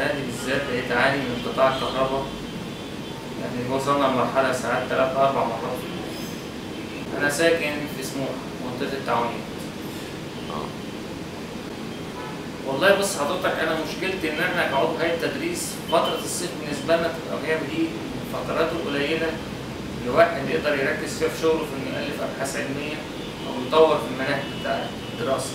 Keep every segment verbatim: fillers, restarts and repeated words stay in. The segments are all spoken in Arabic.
السنة دي بالذات بقيت أعاني من انقطاع الكهرباء، يعني وصلنا لمرحلة ساعات تلات أربع مرات في اليوم. أنا ساكن في سموحة منطقة التعاونية. والله بص حضرتك، أنا مشكلتي إن إحنا كعضو هيئة تدريس فترة الصيف بالنسبة لنا تبقى هي دي الفترات القليلة اللي الواحد يقدر يركز فيها في شغله في إنه يألف أبحاث علمية أو يطور في المناهج بتاع الدراسة.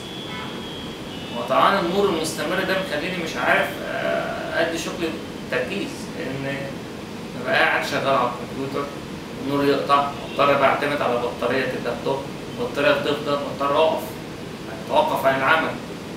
وطبعا النور المستمر ده مخليني مش عارف أدي شغل تركيز، لأن ببقى قاعد شغال على الكمبيوتر النور يقطع، بضطر بعتمد على بطارية اللابتوب، البطارية بتفضل بضطر أقف أتوقف عن العمل.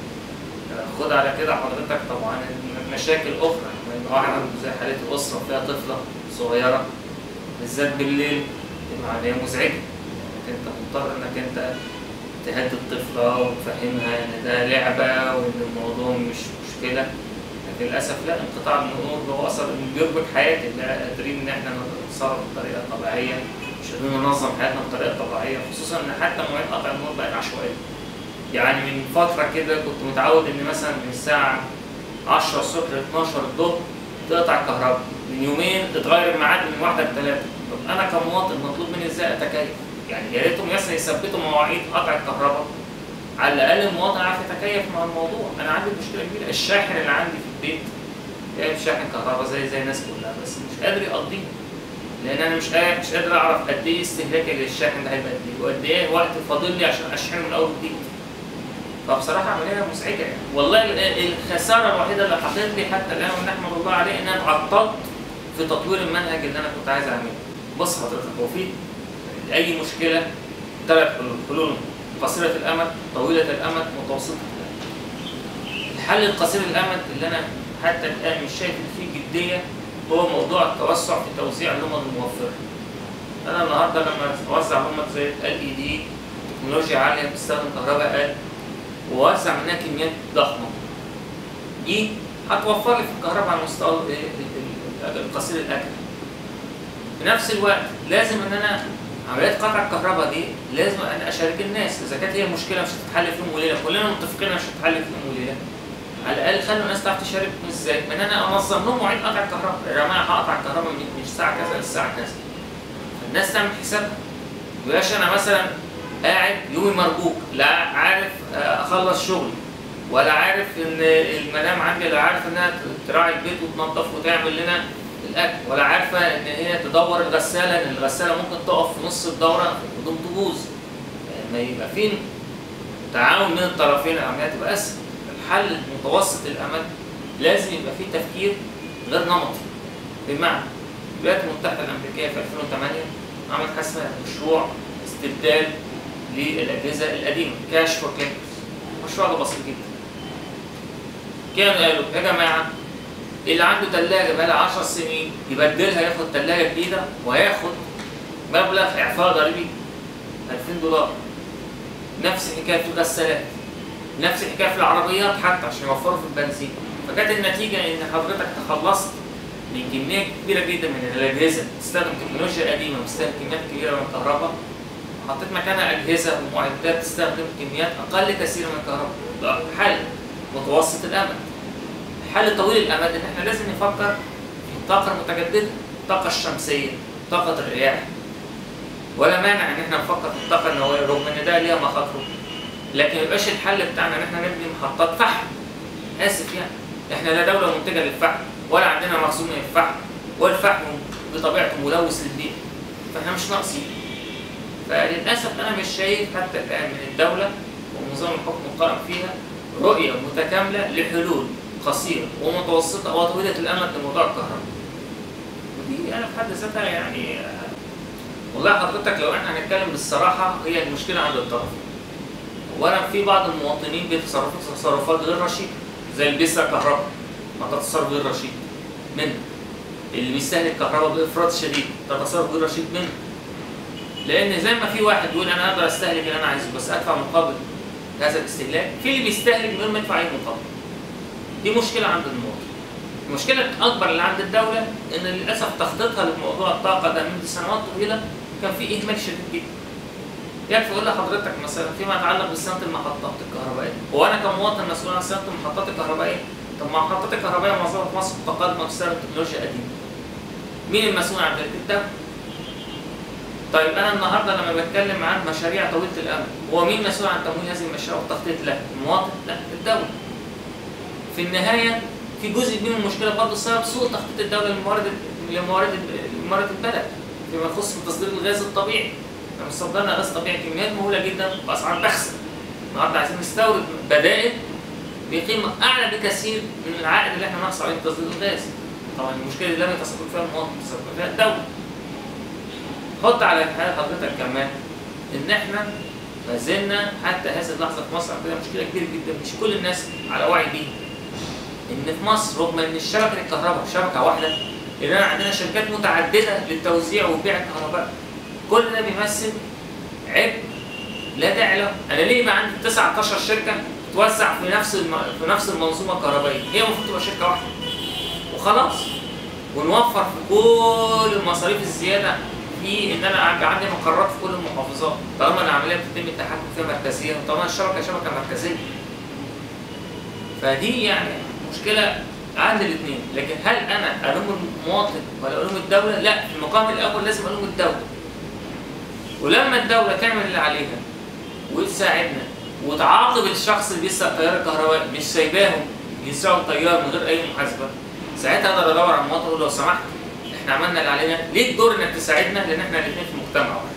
خد على كده حضرتك طبعا مشاكل أخرى، لأن واحد زي حالة الأسرة فيها طفلة صغيرة بالذات بالليل تبقى هي مزعجة، إنك أنت مضطر إنك أنت تهدي الطفلة وتفهمها إن ده لعبة وإن الموضوع مش مشكلة. لكن للأسف لا، انقطاع النور هو أصلا بيربك حياتي، لا قادرين إن إحنا نتصرف بطريقة طبيعية، مش قادرين ننظم حياتنا بطريقة طبيعية، خصوصا إن حتى مواعيد قطع النور بقت عشوائية. يعني من فترة كده كنت متعود إن مثلا من الساعة عشرة الصبح ل اتناشر الظهر تقطع الكهرباء، من يومين اتغير الميعاد من واحدة لتلاتة. طب أنا كمواطن مطلوب مني إزاي أتكيف؟ يعني يا ريتهم مثلا يثبتوا مواعيد قطع الكهرباء، على الأقل المواطن عارف يتكيف مع الموضوع. أنا عندي مشكلة كبيرة، الشاحن اللي عندي في البيت جايب شاحن كهرباء زي زي الناس كلها، بس مش قادر يقضيني، لأن أنا مش قادر مش قادر أعرف قد إيه استهلاكي للشاحن ده هيبقى قد إيه، وقد إيه وقت فاضل لي عشان أشحنه من أول وجديد. فبصراحة عملية مزعجة يعني. والله الخسارة الوحيدة اللي حصلت لي حتى الآن ونحمد الله عليه إن أنا اتعطلت في تطوير المنهج اللي أنا كنت عايز أعمله. بص حضرتك، هو في أي مشكلة ثلاث حلول، حلول قصيرة الأمد، طويلة الأمد، متوسطة الأمد. الحل القصير الأمد اللي أنا حتى الآن مش شايف فيه جدية هو موضوع التوسع في توزيع اللمض الموفرة. أنا النهارده لما أوزع لمض زي ال إي دي تكنولوجيا عالية بتستخدم كهرباء أقل ووزع منها كميات ضخمة، دي هتوفر لي في الكهرباء على المستوى القصير الأجل. في نفس الوقت لازم إن أنا عمليات قطع الكهرباء دي لازم أنا أشارك الناس، إذا كانت هي مشكلة مش هتتحل في يوم وليلة، كلنا متفقين مش هتتحل في يوم وليلة، على الأقل خلوا الناس تعرف تشارك إزاي؟ من أنا أنظم لهم مواعيد قطع الكهرباء، يا جماعة هقطع الكهرباء من الساعة كذا للساعة كذا. فالناس تعمل حسابها، ما يبقاش أنا مثلا قاعد يومي مربوك، لا عارف أخلص شغلي، ولا عارف إن المدام عندي لا عارف إنها تراعي البيت وتنظف وتعمل لنا الأكل، ولا عارفة إن هي تدور الغسالة، لأن الغسالة ممكن تقف في نص الدورة بدون تبوظ. ما يبقى فين تعاون من الطرفين العملية تبقى أسهل. الحل متوسط الأمد لازم يبقى فيه تفكير غير نمطي. بمعنى الولايات المتحدة الأمريكية في ألفين وثمانية عملت حاجة اسمها مشروع استبدال للأجهزة القديمة، كاش فور كامبس. المشروع ده بسيط جدا. كانوا قالوا يا جماعة اللي عنده ثلاجة بقالها عشر سنين يبدلها، ياخد ثلاجة جديدة وهياخد مبلغ إعفاء ضريبي ألفين دولار. نفس الحكاية في الغسالات، نفس الحكاية في العربيات حتى عشان يوفروا في البنزين. فكانت النتيجة إن حضرتك تخلصت من كمية كبيرة جدا من الأجهزة تستخدم تكنولوجيا قديمة وتستخدم كميات كبيرة من الكهرباء، حطيت مكانها أجهزة ومعدات تستخدم كميات أقل كثيرا من الكهرباء. ده حل متوسط الأمد. الحل طويل الأمد إن إحنا لازم نفكر في الطاقة المتجددة، الطاقة الشمسية، طاقة الرياح. ولا مانع إن إحنا نفكر في الطاقة النووية رغم إن ده ليها مخاطره، لكن ما يبقاش الحل بتاعنا إن إحنا نبني محطات فحم. آسف يعني، إحنا لا دولة منتجة للفحم ولا عندنا مخزون من الفحم، والفحم بطبيعته ملوث للبيئة، فإحنا مش ناقصين. فللأسف أنا مش شايف حتى الآن من الدولة ونظام الحكم القائم فيها رؤية متكاملة لحلول قصيرة ومتوسطة وطويلة الأمد لموضوع الكهرباء. ودي أنا في حد ذاتها يعني والله حضرتك لو احنا هنتكلم بالصراحة هي المشكلة عند الطرفين. أولا في بعض المواطنين بيتصرفوا تصرفات غير رشيدة، زي اللي بيسرق كهرباء، ما ده تصرف غير رشيد منه. اللي بيستهلك كهرباء بإفراط شديد ده تصرف غير رشيد منه. لأن زي ما في واحد بيقول أنا أقدر أستهلك اللي أنا عايزه بس أدفع مقابل هذا الاستهلاك، في اللي بيستهلك من غير ما يدفع أي مقابل. دي مشكلة عند المواطن. المشكلة الأكبر اللي عند الدولة إن للأسف تخطيطها لموضوع الطاقة ده منذ سنوات طويلة كان في إهمال شديد جدا. يكفي أقول لحضرتك مثلا فيما يتعلق بصيانة المحطات الكهربائية، هو أنا كمواطن مسؤول عن صيانة المحطات الكهربائية، طب ما محطات الكهربائيه معظمها في مصر متقدمه بسبب التكنولوجيا القديمه. مين المسؤول عن ذلك؟ الدوله. طيب انا النهارده لما بتكلم عن مشاريع طويله الامد، هو مين مسؤول عن تمويل هذه المشاريع والتخطيط لها؟ المواطن؟ لا، الدوله. في النهايه في جزء كبير من المشكله برضه بسبب سوء تخطيط الدوله لموارد لموارد لموارد البلد فيما يخص تصدير الغاز الطبيعي. احنا مصدرنا غاز طبيعي كميات مهوله جدا باسعار بخسه. النهارده عايزين نستورد بدائل بقيمه اعلى بكثير من العائد اللي احنا نحصل عليه في تصدير الغاز. طبعا المشكله دي لم يتسبب فيها المواطن، تسبب فيها الدوله. حط على حال حضرتك كمان ان احنا ما زلنا حتى هذه اللحظه في مصر عندنا مشكله كبيره جدا مش كل الناس على وعي بيها. ان في مصر رغم ان الشبكه الكهرباء شبكه واحده، الا عندنا شركات متعدده للتوزيع وبيع الكهرباء. كل ده بيمثل عبء لا داعي له. انا ليه يبقى عندي تسعتاشر شركه توزع في نفس الم... في نفس المنظومه الكهربائيه؟ هي المفروض تبقى شركه واحده وخلاص، ونوفر في كل المصاريف الزياده في ان انا ابقى عندي مقرات في كل المحافظات طالما العمليه بتتم التحكم فيها مركزيا وطالما الشبكه شبكه مركزيه. فدي يعني مشكله عند الاثنين. لكن هل انا الوم المواطن ولا الوم الدوله؟ لا، في المقام الاول لازم الوم الدوله. ولما الدوله تعمل اللي عليها وتساعدنا وتعاقب الشخص اللي بيسرق تيار الكهرباء، مش سايباهم يسرقوا التيار من غير اي محاسبه، ساعتها اقدر ادور على المواطن واقول له لو سمحت احنا عملنا اللي علينا، ليك دور انك تساعدنا لان احنا الاثنين في مجتمع واحد.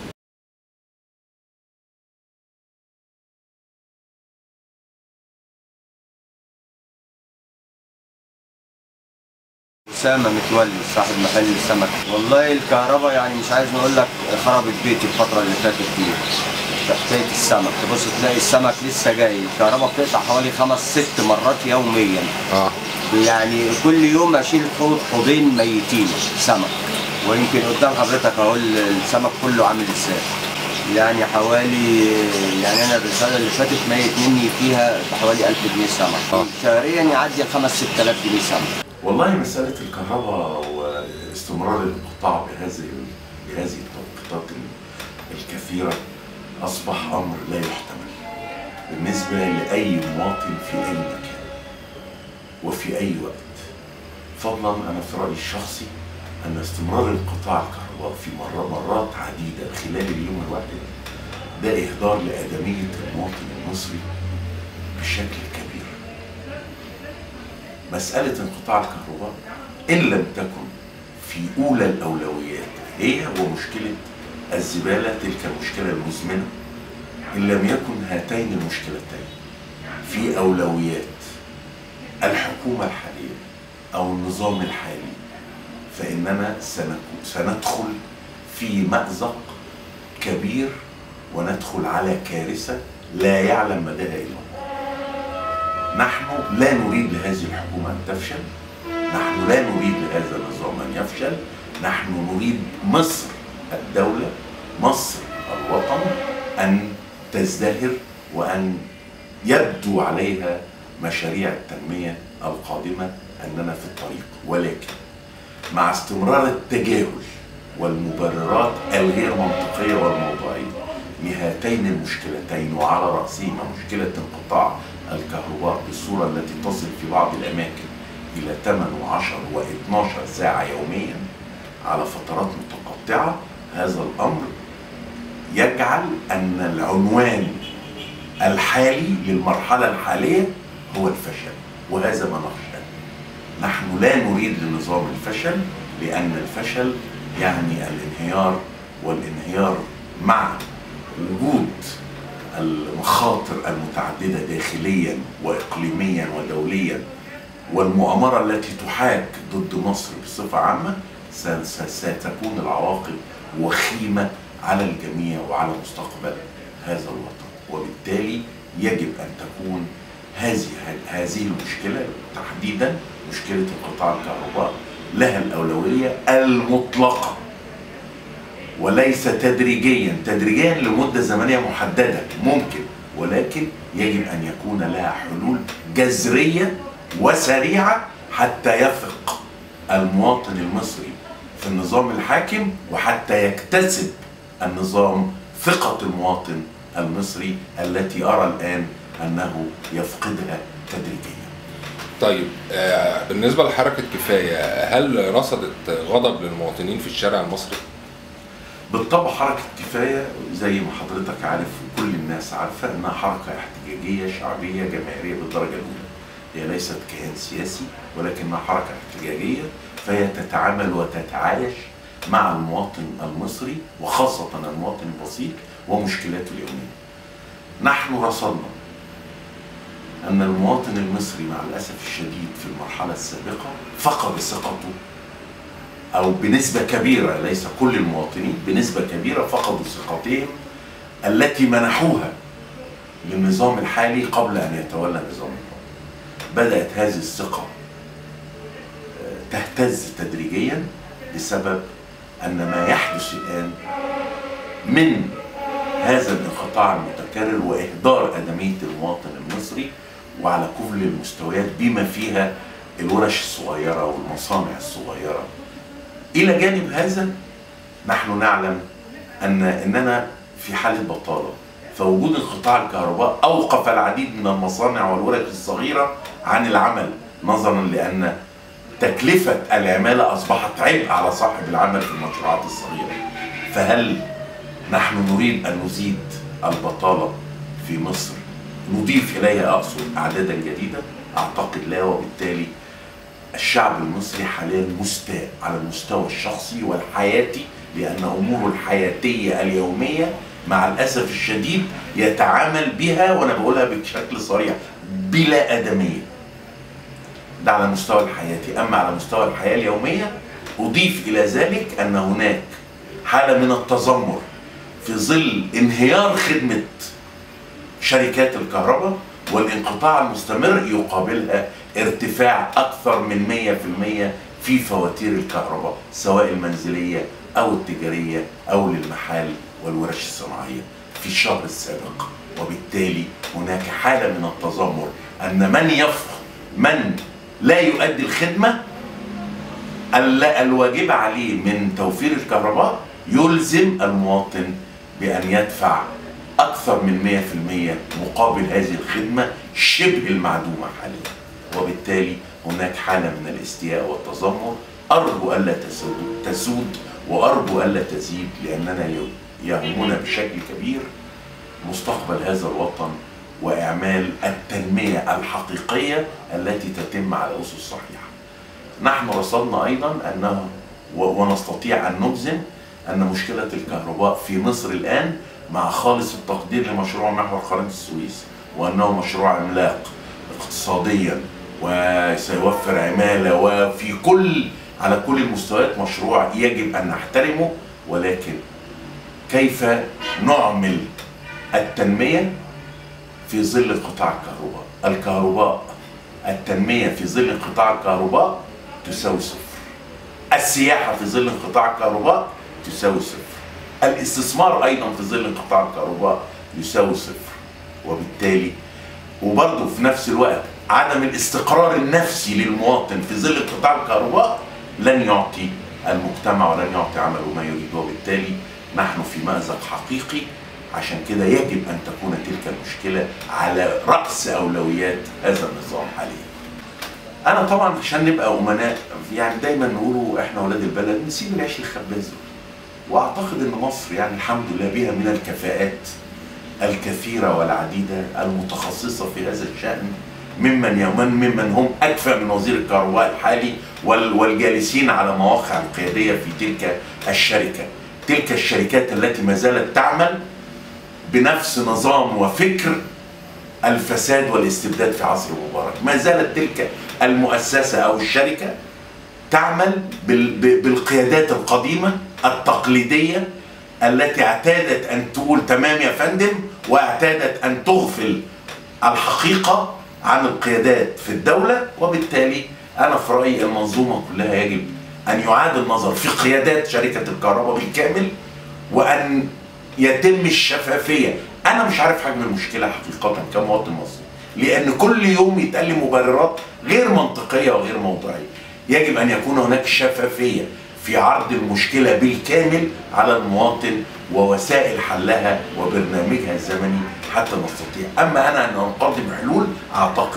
أسامة متولي صاحب محل السمك. والله الكهرباء يعني مش عايز نقول لك خربت بيتي الفترة اللي فاتت دي. في حكاية السمك، تبص تلاقي السمك لسه جاي، الكهرباء بتقطع حوالي خمس ست مرات يوميا. اه يعني كل يوم اشيل حوض حوضين ميتين سمك، ويمكن قدام حضرتك اهو السمك كله عامل ازاي. يعني حوالي يعني انا الرساله اللي فاتت ميت مني فيها بحوالي ألف جنيه سمك. شهريا يعدي خمس ست آلاف جنيه سمك. والله مسألة الكهرباء واستمرار الانقطاع بهذه بهذه التوقيتات الكثيرة أصبح أمر لا يحتمل بالنسبة لأي مواطن في أي مكان وفي أي وقت. فضلا أنا في رأيي الشخصي أن استمرار انقطاع الكهرباء في مرات عديدة خلال اليوم الواحد ده إهدار لآدمية المواطن المصري بشكل كبير. مسألة انقطاع الكهرباء إن لم تكن في أولى الأولويات هي ومشكلة الزبالة، تلك المشكلة المزمنة، إن لم يكن هاتين المشكلتين في أولويات الحكومة الحالية أو النظام الحالي، فإننا سندخل في مأزق كبير وندخل على كارثة لا يعلم مداها إلا الله. نحن لا نريد لهذه الحكومة أن تفشل، نحن لا نريد لهذا النظام أن يفشل، نحن نريد مصر الدولة، مصر الوطن أن تزدهر وأن يبدو عليها مشاريع التنمية القادمة أننا في الطريق. ولكن مع استمرار التجاهل والمبررات الغير منطقية والموضوعية لهاتين المشكلتين، وعلى رأسهما مشكلة انقطاع الكهرباء بالصورة التي تصل في بعض الأماكن إلى ثمانية وعشرة واثني عشر ساعة يوميا على فترات متقطعة، هذا الأمر يجعل أن العنوان الحالي للمرحلة الحالية هو الفشل، وهذا ما نخشى. نحن لا نريد لنظام الفشل، لأن الفشل يعني الانهيار، والانهيار مع وجود المخاطر المتعددة داخليا وإقليميا ودوليا والمؤامرة التي تحاك ضد مصر بصفة عامة، ستكون العواقب وخيمة على الجميع وعلى مستقبل هذا الوطن. وبالتالي يجب أن تكون هذه هذه المشكلة تحديدا مشكلة انقطاع الكهرباء لها الأولوية المطلقة، وليس تدريجيا تدريجيا لمدة زمنية محددة ممكن، ولكن يجب أن يكون لها حلول جذرية وسريعة حتى يثق المواطن المصري في النظام الحاكم، وحتى يكتسب النظام ثقة المواطن المصري التي أرى الآن أنه يفقدها تدريجيا. طيب آه بالنسبه لحركه كفايه، هل رصدت غضب للمواطنين في الشارع المصري؟ بالطبع حركه كفايه زي ما حضرتك عارف وكل الناس عارفه انها حركه احتجاجيه شعبيه جماهيريه بالدرجه الاولى. هي ليست كيان سياسي ولكنها حركه احتجاجيه، فهي تتعامل وتتعايش مع المواطن المصري وخاصه المواطن البسيط ومشكلاته اليوميه. نحن رصدنا أن المواطن المصري مع الأسف الشديد في المرحلة السابقة فقد ثقته، أو بنسبة كبيرة، ليس كل المواطنين، بنسبة كبيرة فقدوا ثقتهم التي منحوها للنظام الحالي قبل أن يتولى نظام الحكم. بدأت هذه الثقة تهتز تدريجيا بسبب أن ما يحدث الآن من هذا الانقطاع المتكرر وإهدار أدمية المواطن المصري وعلى كل المستويات بما فيها الورش الصغيرة والمصانع الصغيرة. إلى جانب هذا نحن نعلم أن أننا في حالة بطالة، فوجود انقطاع الكهرباء أوقف العديد من المصانع والورش الصغيرة عن العمل، نظرا لأن تكلفة العمالة أصبحت عبء على صاحب العمل في المشروعات الصغيرة. فهل نحن نريد أن نزيد البطالة في مصر، نضيف إليها أقصد أعدادا جديدة؟ أعتقد لا. وبالتالي الشعب المصري حاليا مستاء على المستوى الشخصي والحياتي، لأن أموره الحياتية اليومية مع الأسف الشديد يتعامل بها، وأنا بقولها بشكل صريح، بلا آدمية. ده على المستوى الحياتي. أما على مستوى الحياة اليومية أضيف إلى ذلك أن هناك حالة من التذمر في ظل انهيار خدمة شركات الكهرباء والانقطاع المستمر يقابلها ارتفاع أكثر من مئة في المئة في فواتير الكهرباء، سواء المنزلية أو التجارية أو للمحال والورش الصناعية في الشهر السابق. وبالتالي هناك حالة من التذمر أن من يفرض من لا يؤدي الخدمة الواجب عليه من توفير الكهرباء يلزم المواطن بأن يدفع أكثر من مئة في المئة مقابل هذه الخدمة شبه المعدومة حاليا. وبالتالي هناك حالة من الاستياء والتذمر أرجو ألا تسود وأرجو ألا تزيد، لأننا يهمنا بشكل كبير مستقبل هذا الوطن وإعمال التنمية الحقيقية التي تتم على أسس صحيحة. نحن رصدنا أيضا أنه ونستطيع أن نجزم أن مشكلة الكهرباء في مصر الآن مع خالص التقدير لمشروع محور قناة السويس، وأنه مشروع عملاق اقتصاديا وسيوفر عمالة وفي كل على كل المستويات مشروع يجب أن نحترمه، ولكن كيف نعمل التنمية في ظل انقطاع الكهرباء؟ الكهرباء التنمية في ظل انقطاع الكهرباء تساوي صفر. السياحة في ظل انقطاع الكهرباء تساوي صفر. الاستثمار أيضا في ظل انقطاع الكهرباء يساوي صفر. وبالتالي وبرضه في نفس الوقت عدم الاستقرار النفسي للمواطن في ظل انقطاع الكهرباء لن يعطي المجتمع ولن يعطي عمله ما يريد. وبالتالي نحن في مأزق حقيقي، عشان كده يجب أن تكون تلك المشكلة على رأس أولويات هذا النظام حاليا. أنا طبعا عشان نبقى أمناء يعني دايما نقولوا إحنا ولاد البلد نسيب العيش الخباز، وأعتقد أن مصر يعني الحمد لله بها من الكفاءات الكثيرة والعديدة المتخصصة في هذا الشأن، ممن يومن ممن هم أكفأ من وزير الكهرباء الحالي والجالسين على مواقع القيادية في تلك الشركة. تلك الشركات التي ما زالت تعمل بنفس نظام وفكر الفساد والاستبداد في عصر مبارك. ما زالت تلك المؤسسة أو الشركة تعمل بالقيادات القديمة التقليدية التي اعتادت أن تقول تمام يا فندم، واعتادت أن تغفل الحقيقة عن القيادات في الدولة. وبالتالي أنا في رأيي المنظومة كلها يجب أن يعاد النظر في قيادات شركة الكهرباء بالكامل، وأن يتم الشفافية. أنا مش عارف حجم المشكلة حقيقة كمواطن مصري، لأن كل يوم يتقال لي مبررات غير منطقية وغير موضوعية. يجب أن يكون هناك شفافية في عرض المشكلة بالكامل على المواطن ووسائل حلها وبرنامجها الزمني حتى نستطيع. أما أنا أن أقدم حلول أعتقد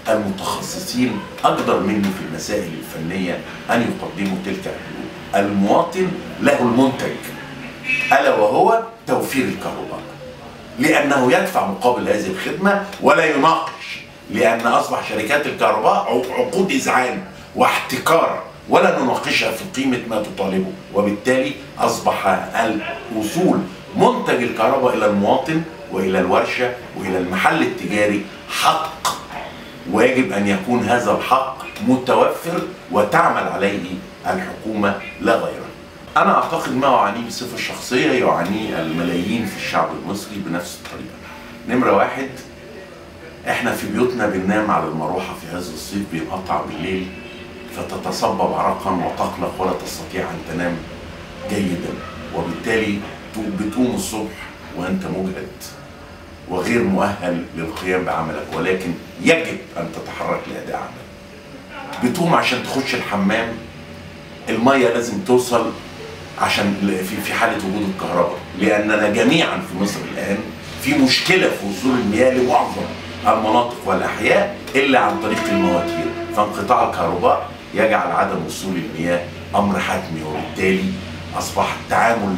المتخصصين أقدر مني في المسائل الفنية أن يقدموا تلك الحلول. المواطن له المنتج ألا وهو توفير الكهرباء، لأنه يدفع مقابل هذه الخدمة ولا يناقش، لأن أصبح شركات الكهرباء عقود إذعان واحتكار ولا نناقشها في قيمة ما تطالبه، وبالتالي أصبح الوصول منتج الكهرباء إلى المواطن وإلى الورشة وإلى المحل التجاري حق، ويجب أن يكون هذا الحق متوفر وتعمل عليه الحكومة لا غيره. أنا أعتقد ما أعانيه بصفة شخصية يعانيه الملايين في الشعب المصري بنفس الطريقة. نمرة واحد، إحنا في بيوتنا بننام على المروحة في هذا الصيف، بينقطع بالليل فتتصبب عرقا وتقلق ولا تستطيع أن تنام جيدا، وبالتالي بتقوم الصبح وأنت مجهد وغير مؤهل للقيام بعملك، ولكن يجب أن تتحرك لأداء عملك. بتقوم عشان تخش الحمام، المية لازم توصل عشان في في حالة وجود الكهرباء، لأننا جميعا في مصر الآن في مشكلة في وصول المياه لمعظم المناطق والأحياء إلا عن طريق المواتير، فانقطاع الكهرباء يجعل عدم وصول المياه أمر حتمي، وبالتالي أصبح التعامل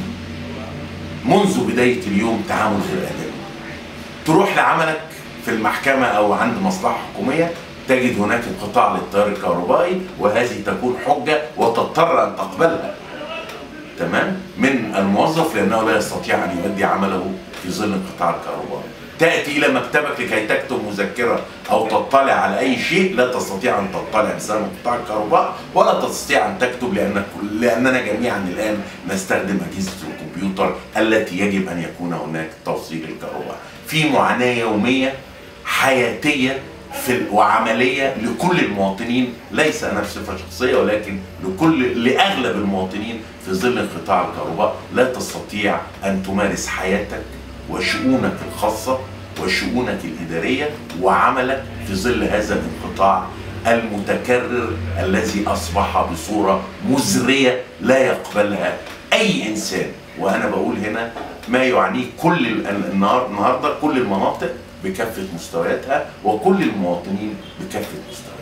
منذ بداية اليوم تعامل غير آدمي. تروح لعملك في المحكمة أو عند مصلحة حكومية تجد هناك انقطاع للتيار الكهربائي، وهذه تكون حجة وتضطر أن تقبلها تمام من الموظف، لأنه لا يستطيع أن يؤدي عمله في ظل انقطاع الكهرباء. تأتي إلى مكتبك لكي تكتب مذكرة أو تطلع على أي شيء، لا تستطيع أن تطلع بسبب انقطاع الكهرباء، ولا تستطيع أن تكتب لأن لأننا جميعا الآن نستخدم أجهزة الكمبيوتر التي يجب أن يكون هناك توصيل الكهرباء. في معاناة يومية حياتية في وعملية لكل المواطنين، ليس أنا بصفة شخصية ولكن لكل لأغلب المواطنين في ظل انقطاع الكهرباء. لا تستطيع أن تمارس حياتك وشؤونك الخاصة وشؤونك الإدارية وعملك في ظل هذا الانقطاع المتكرر الذي أصبح بصورة مزرية لا يقبلها أي إنسان. وأنا بقول هنا ما يعنيه كل النهار النهارده كل المناطق بكافة مستوياتها وكل المواطنين بكافة مستوياتها.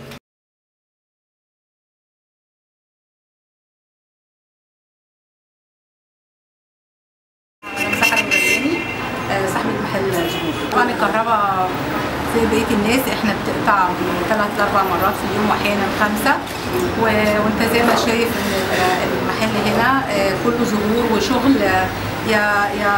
صاحبة محل زهور. طبعا الكهرباء زي بقية الناس احنا بتقطع ثلاث لأربع مرات في اليوم واحيانا خمسة، و... وانت زي ما شايف ان المحل هنا كله زهور وشغل، يا يا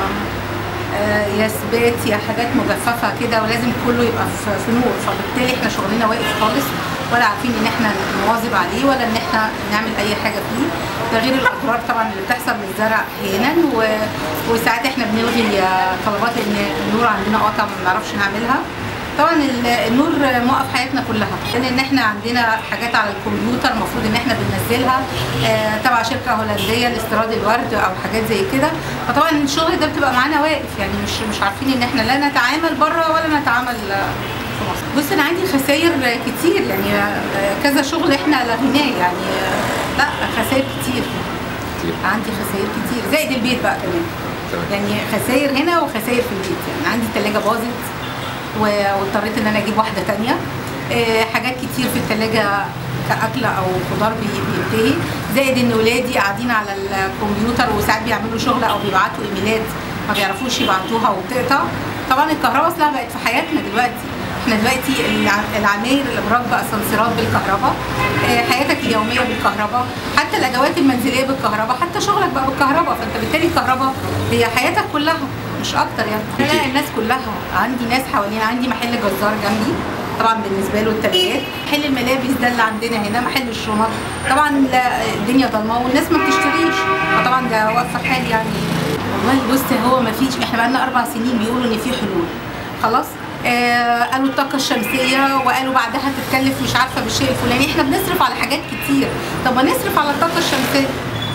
يا ثبات يا حاجات مجففة كده، ولازم كله يبقى في نور، فبالتالي احنا شغلنا واقف خالص ولا عارفين ان احنا نواظب عليه ولا ان احنا نعمل اي حاجه فيه، ده غير الاضرار طبعا اللي بتحصل للزرع احيانا، و... وساعات احنا بنلغي طلبات لان النور عندنا قاطع ما بنعرفش نعملها. طبعا النور موقف حياتنا كلها، لان ان احنا عندنا حاجات على الكمبيوتر المفروض ان احنا بننزلها تبع شركه هولنديه لاستيراد الورد او حاجات زي كده، فطبعا الشغل ده بتبقى معانا واقف، يعني مش مش عارفين ان احنا لا نتعامل بره ولا نتعامل في مصر. بص انا عندي خسائر كتير، يعني كذا شغل احنا لغيناه، يعني لا خسائر كتير عندي خسائر كتير زائد البيت بقى كمان، يعني خسائر هنا وخسائر في البيت. يعني عندي الثلاجه باظت واضطريت ان انا اجيب واحده ثانيه، حاجات كتير في الثلاجه كاكل او خضار بينتهي، زائد ان ولادي قاعدين على الكمبيوتر وساعات بيعملوا شغل او بيبعتوا ايميلات ما بيعرفوش يبعتوها وبتقطع. طبعا الكهرباء اصلها بقت في حياتنا دلوقتي، احنا دلوقتي العماير الابراج بقى اسانسيرات بالكهرباء، حياتك اليوميه بالكهرباء، حتى الادوات المنزليه بالكهرباء، حتى شغلك بقى بالكهرباء، فانت بالتالي الكهرباء هي حياتك كلها مش اكتر. يعني لا الناس كلها، عندي ناس حوالينا، عندي محل جزار جنبي طبعا بالنسبه له التلاجات، محل الملابس ده اللي عندنا هنا، محل الشنط، طبعا الدنيا ضلمه والناس ما بتشتريش، فطبعا ده واقفه الحال. يعني والله بص هو ما فيش، احنا بقالنا اربع سنين بيقولوا ان في حلول خلاص، آه قالوا الطاقه الشمسيه وقالوا بعدها تتكلف مش عارفه بالشيء الفلاني، احنا بنصرف على حاجات كتير، طب ما نصرف على الطاقه الشمسيه.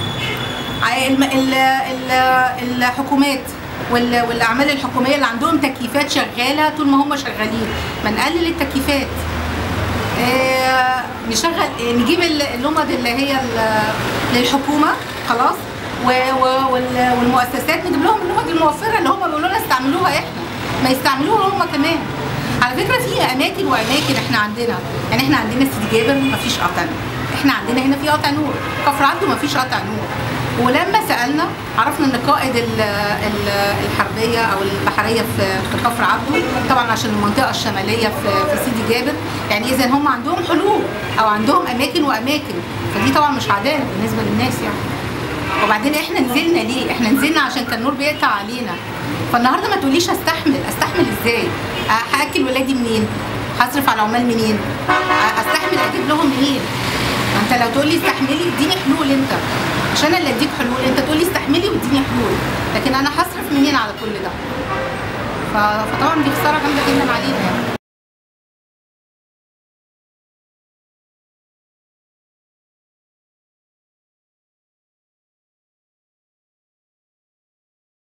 الحكومات والاعمال الحكوميه اللي عندهم تكييفات شغاله طول ما هم شغالين، ما نقلل التكييفات، آه نشغل نجيب اللمض اللي هي للحكومه خلاص، والمؤسسات نجيب لهم اللمض الموفره اللي هم بيقولوا لنا استعملوها، احنا ما يستعملوها هم كمان. على فكره في اماكن واماكن احنا عندنا، يعني احنا عندنا سيدي جابر مفيش قطع نور، احنا عندنا هنا في قطع نور، كفر عبده مفيش قطع نور. ولما سالنا عرفنا ان قائد ال ال الحربيه او البحريه في في كفر عبده، طبعا عشان المنطقه الشماليه في في سيدي جابر، يعني اذا هم عندهم حلول او عندهم اماكن واماكن، فدي طبعا مش عداله بالنسبه للناس يعني. وبعدين احنا نزلنا ليه؟ احنا نزلنا عشان كان النور بيقطع علينا. فالنهارده ما تقوليش استحمل، استحمل ازاي؟ هاكل ولادي منين؟ هصرف على عمال منين؟ استحمل اجيب لهم منين؟ ما انت لو تقولي استحملي اديني حلول انت، مش انا اللي اديك حلول، انت تقولي استحملي واديني حلول، لكن انا هصرف منين على كل ده؟ فطبعا دي خساره جامده جدا علينا يعني.